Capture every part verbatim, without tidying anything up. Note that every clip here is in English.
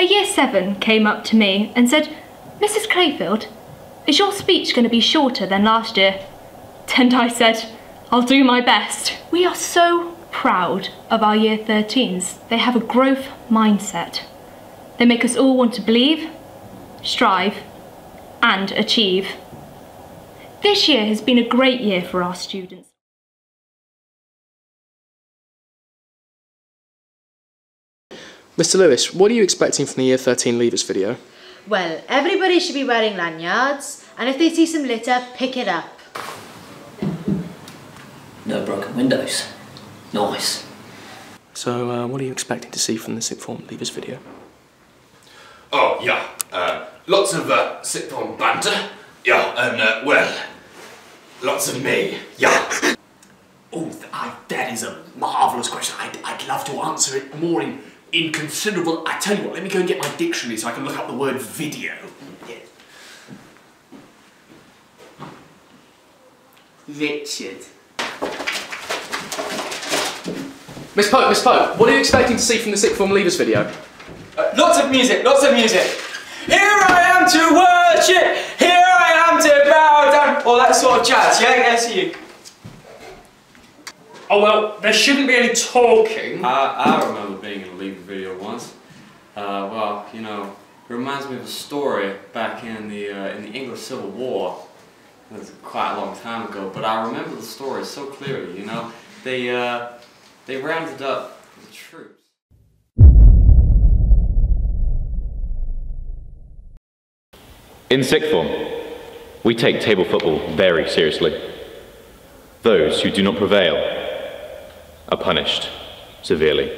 A year seven came up to me and said, "Missus Crayfield, is your speech going to be shorter than last year?" And I said, "I'll do my best." We are so proud of our year thirteens. They have a growth mindset. They make us all want to believe, strive, and achieve. This year has been a great year for our students. Mister Lewis, what are you expecting from the Year thirteen Leavers video? Well, everybody should be wearing lanyards, and if they see some litter, pick it up. No broken windows. Nice. So, uh, what are you expecting to see from the sixth form Leavers video? Oh, yeah. Uh, lots of uh, sixth form banter. Yeah, and, uh, well, lots of me. Yeah. Oh, th I, that is a marvellous question. I'd, I'd love to answer it more in, in considerable... I tell you what, let me go and get my dictionary so I can look up the word video. Yeah. Richard. Miss Pope, Miss Pope, what are you expecting to see from the sixth form Leavers video? Uh, lots of music, lots of music. Here I am to worship, here I am to bow down, all that sort of jazz, yeah, yes you. Oh well, there shouldn't be any talking. I, I remember being in a Leaver video once. Uh, well, you know, it reminds me of a story back in the uh, in the English Civil War. It was quite a long time ago, but I remember the story so clearly. You know, they uh, they rounded up the troops. In sixth form, we take table football very seriously. Those who do not prevail are punished severely.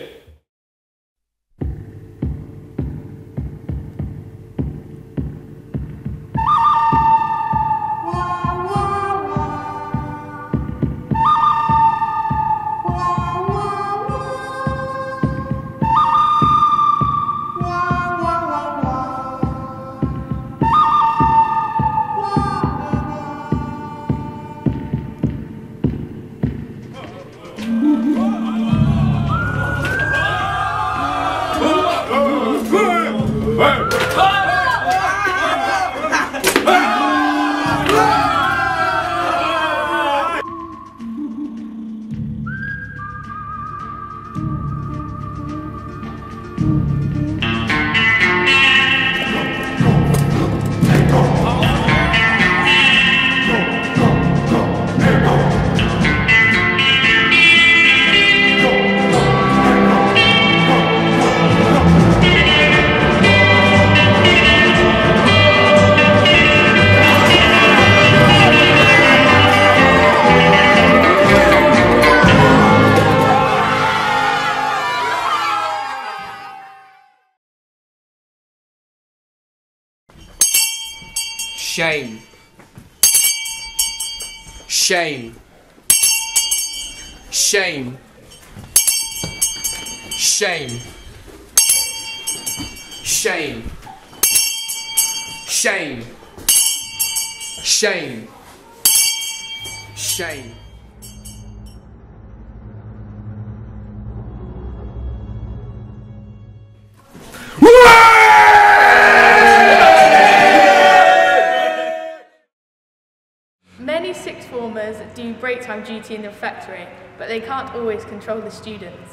Shame. Shame. Shame. Shame. Shame. Shame. Shame. Shame. Many sixth formers do break time duty in the refectory, but they can't always control the students.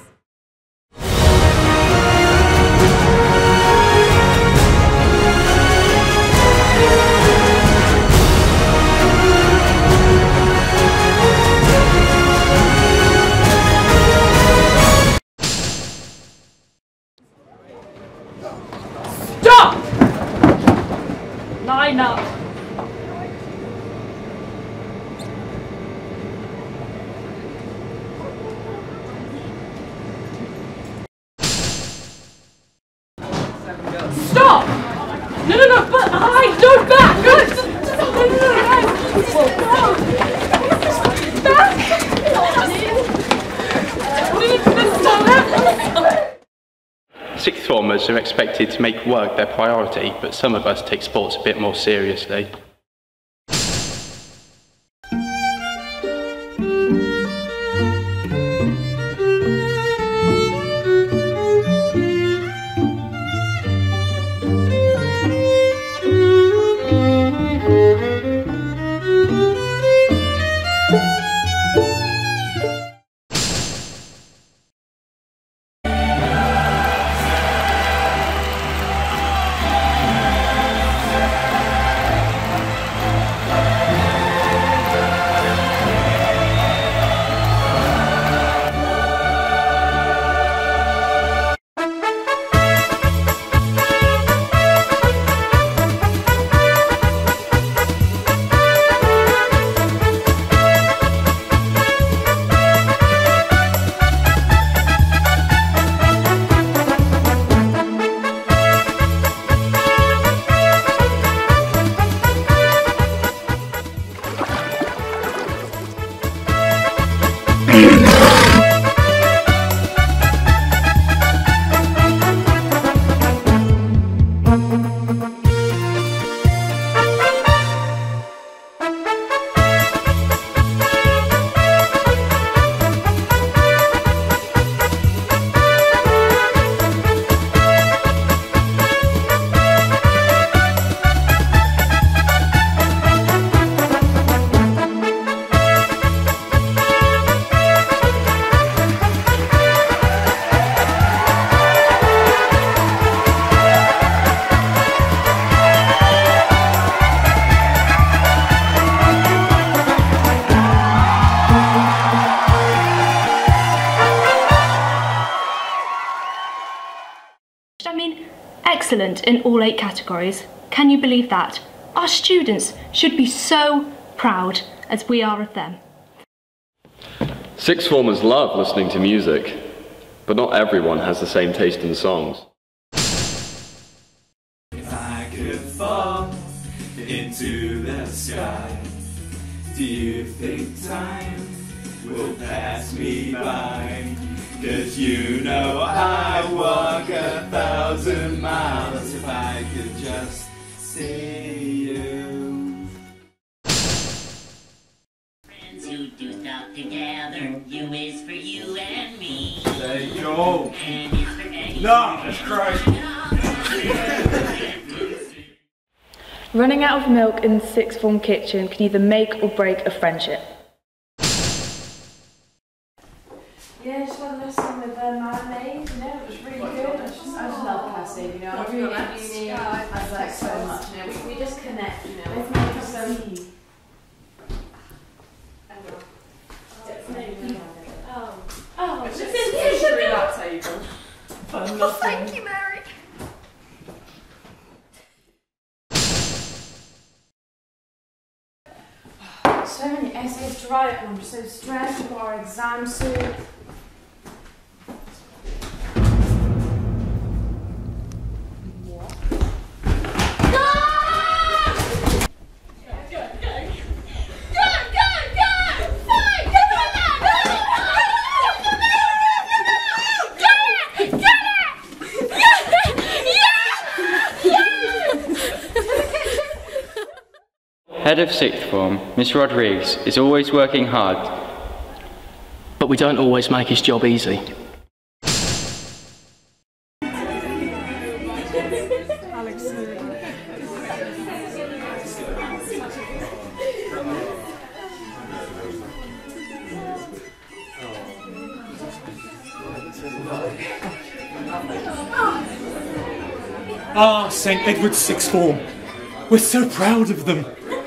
Stop! Line up. Stop! No, no, no, but I don't back! No, just, just, no, no, no, no, back! Sixth formers are expected to make work their priority, but some of us take sports a bit more seriously. I mean, excellent in all eight categories. Can you believe that? Our students should be so proud as we are of them. Sixth formers love listening to music, but not everyone has the same taste in songs. If I could fall into the sky, do you think time will pass me by? 'Cause you know I'd walk a thousand miles if I could just see you. Friends who do stuff together, you is for you and me. There you go. And it's for any. No, that's Christ. Running out of milk in the sixth form kitchen can either make or break a friendship. Yeah, just one lesson with uh, mayonnaise, you know, it was really good. I just, I just love Cassie, you know, I really at uni, I was like so much, you know, we, we just connect, you know. Let's make us so easy. Oh, oh, this is through that table. Oh, thank you, Mary. So many essays to write, and I'm just so stressed for our exam soon. Head of sixth form, Miss Rodriguez, is always working hard. But we don't always make his job easy. Ah, Saint Edward's sixth form. We're so proud of them.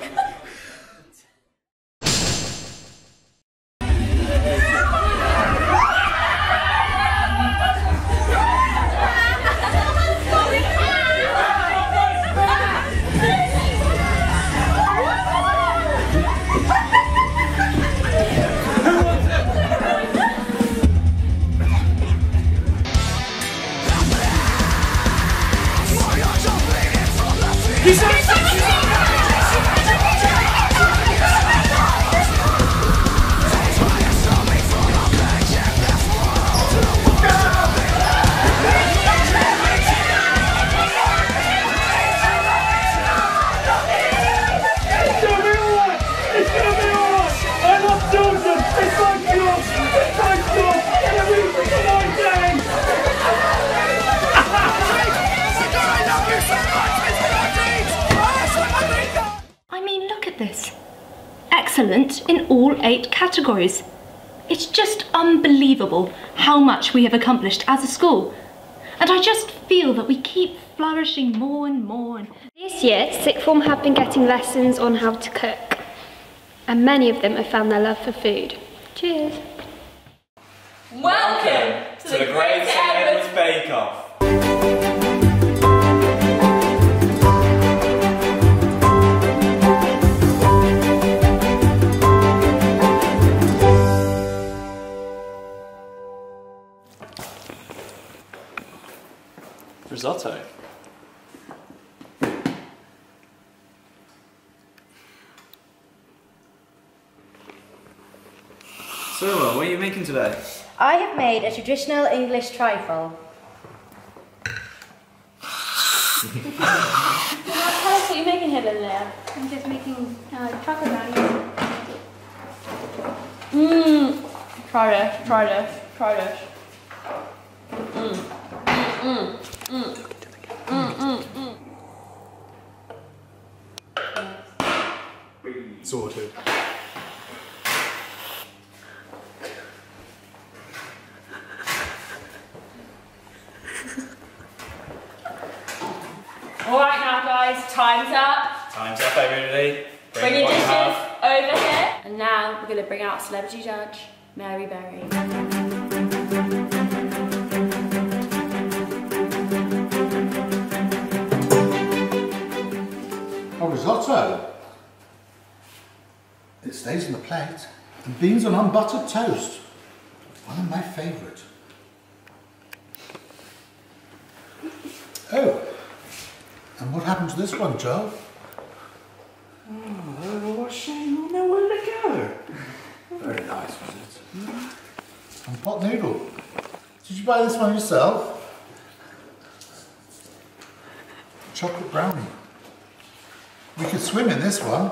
Excellent in all eight categories. It's just unbelievable how much we have accomplished as a school. And I just feel that we keep flourishing more and more. And this year, sixth form have been getting lessons on how to cook. And many of them have found their love for food. Cheers. Welcome to the Great Saint Edward's Bake Off. Risotto. So, what are you making today? I have made a traditional English trifle. Tell us what you're making here, Lilia. I'm just making uh, chocolate brownies. Mmm. Try this, try this, try this. Mmm. Mmm. Mmm. Mmm. Mmm. Mmm. Sorted. Alright now guys, time's up. Time's up, everybody. Bring, bring your dishes over here. And now we're going to bring out celebrity judge, Mary Berry. risotto. It stays on the plate. And beans on unbuttered toast. One of my favourite. Oh, and what happened to this one, Joe? Oh, what shame, oh, nowhere to go. Very nice, was it? And pot noodle. Did you buy this one yourself? Chocolate brownie. We could swim in this one.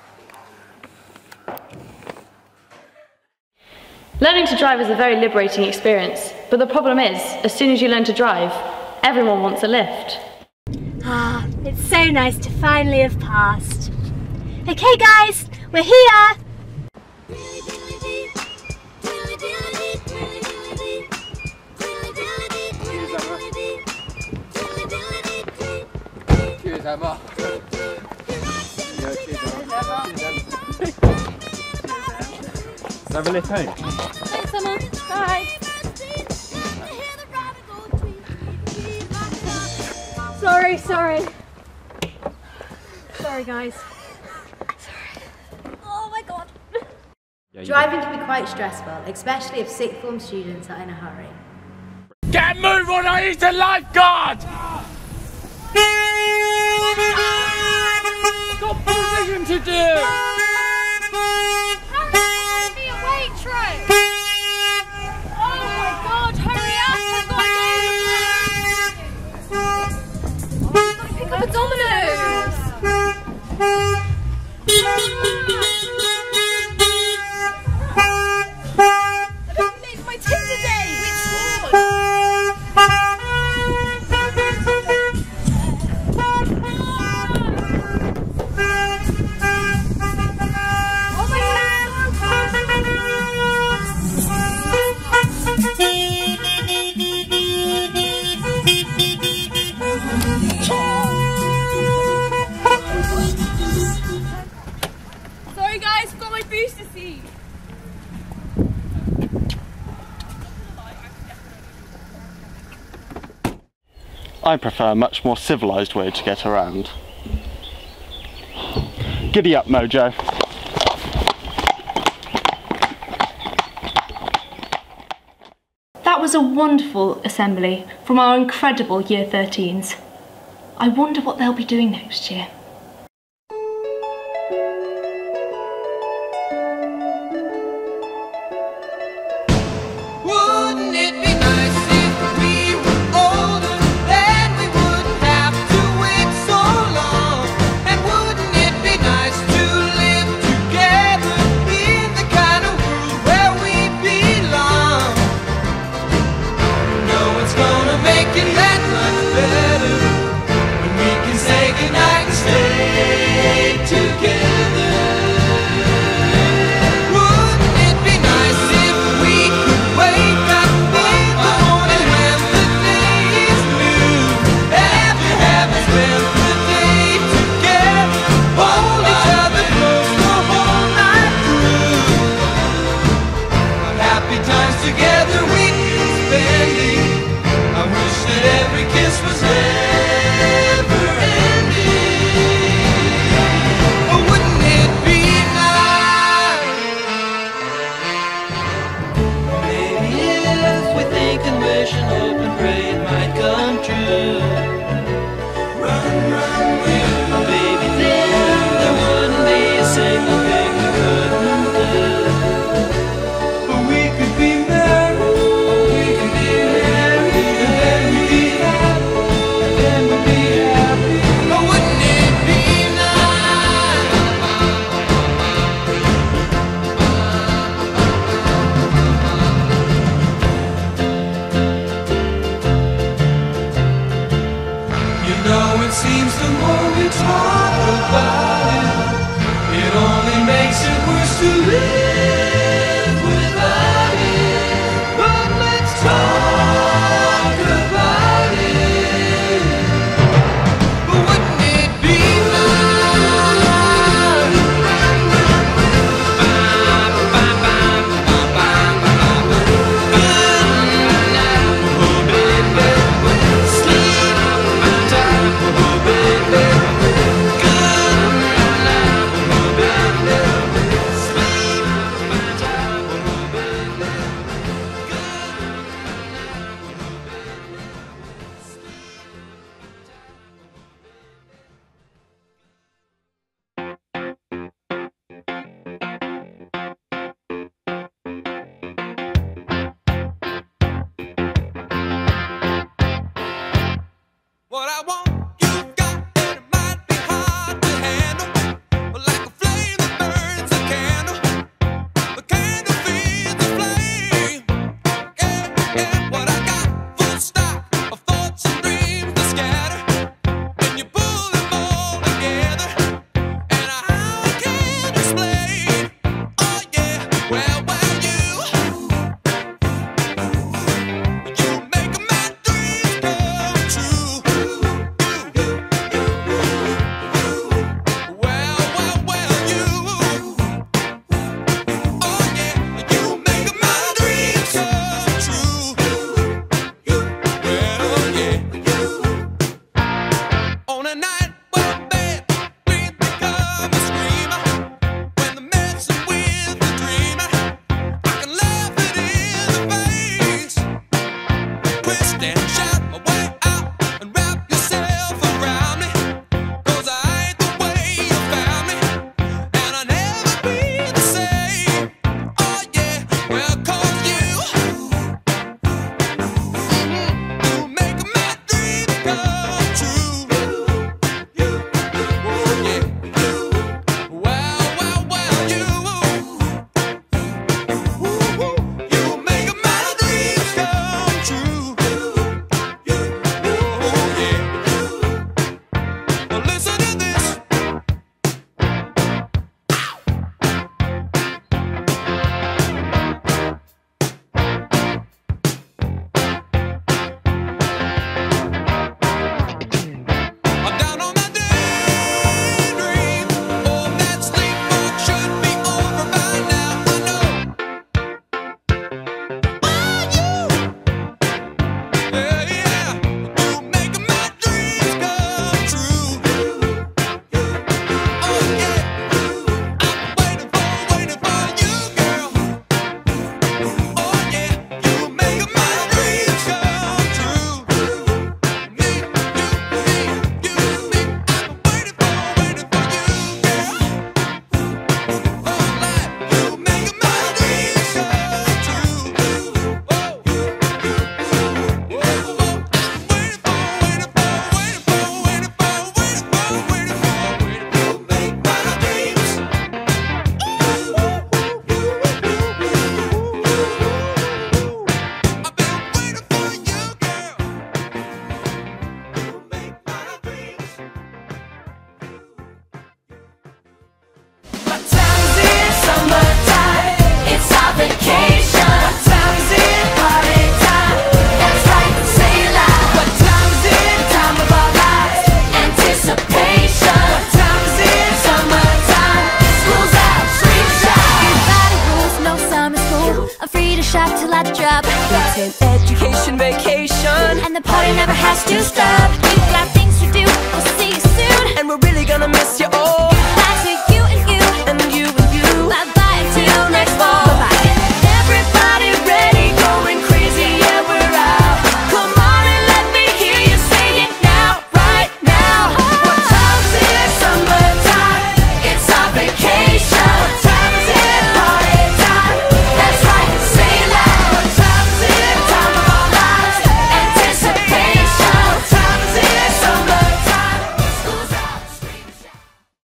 Learning to drive is a very liberating experience, but the problem is, as soon as you learn to drive, everyone wants a lift. Ah, it's so nice to finally have passed. Okay guys, we're here! Cheers, Emma. Have a lift home. Thanks, Emma. Bye. Sorry, sorry. Sorry, guys. Sorry. Oh my god. Yeah, driving can be quite stressful, especially if sixth form students are in a hurry. Get a move on, I need a lifeguard! Got provision to do! I prefer a much more civilised way to get around. Giddy up, Mojo. That was a wonderful assembly from our incredible Year thirteens. I wonder what they'll be doing next year. Good shop till I drop. It's an education vacation, and the party never has to stop.